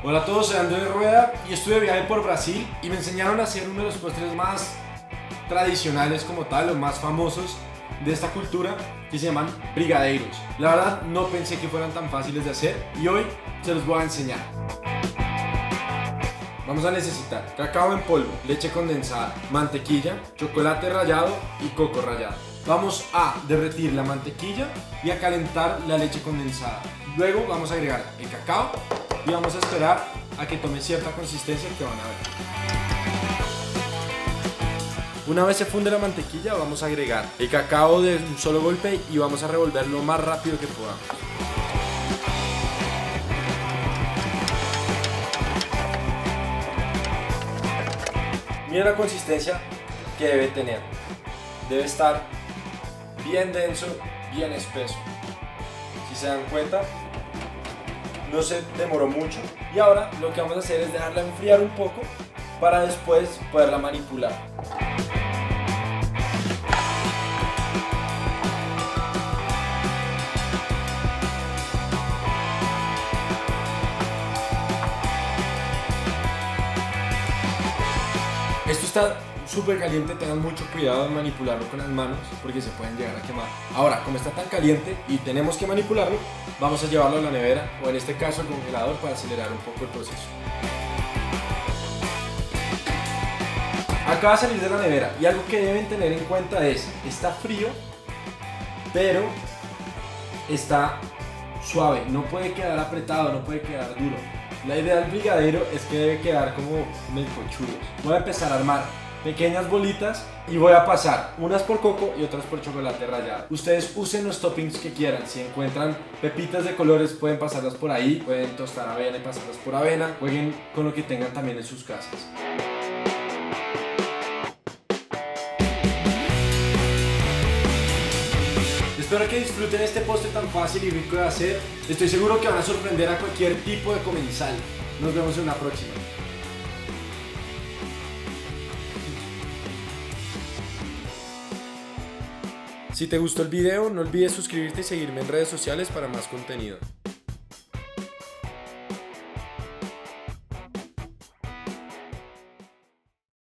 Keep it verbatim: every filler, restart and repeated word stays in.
Hola a todos, soy Andrés Rueda y estuve de viaje por Brasil y me enseñaron a hacer uno de los postres más tradicionales como tal, los más famosos de esta cultura, que se llaman brigadeiros. La verdad no pensé que fueran tan fáciles de hacer y hoy se los voy a enseñar. Vamos a necesitar cacao en polvo, leche condensada, mantequilla, chocolate rallado y coco rallado. Vamos a derretir la mantequilla y a calentar la leche condensada. Luego vamos a agregar el cacao y vamos a esperar a que tome cierta consistencia que van a ver. Una vez se funde la mantequilla, vamos a agregar el cacao de un solo golpe y vamos a revolver lo más rápido que podamos. Miren la consistencia que debe tener. Debe estar bien denso, bien espeso. Si se dan cuenta, no se demoró mucho. Y ahora lo que vamos a hacer es dejarla enfriar un poco para después poderla manipular. Esto está súper caliente, tengan mucho cuidado en manipularlo con las manos porque se pueden llegar a quemar. Ahora, como está tan caliente y tenemos que manipularlo, vamos a llevarlo a la nevera o en este caso al congelador para acelerar un poco el proceso. Acaba de salir de la nevera y algo que deben tener en cuenta es, está frío, pero está suave, no puede quedar apretado, no puede quedar duro. La idea del brigadeiro es que debe quedar como melcochudos. Voy a empezar a armar pequeñas bolitas y voy a pasar unas por coco y otras por chocolate rallado. Ustedes usen los toppings que quieran. Si encuentran pepitas de colores pueden pasarlas por ahí, pueden tostar avena y pasarlas por avena. Jueguen con lo que tengan también en sus casas. Espero que disfruten este postre tan fácil y rico de hacer. Estoy seguro que van a sorprender a cualquier tipo de comensal. Nos vemos en una próxima. Si te gustó el video, no olvides suscribirte y seguirme en redes sociales para más contenido.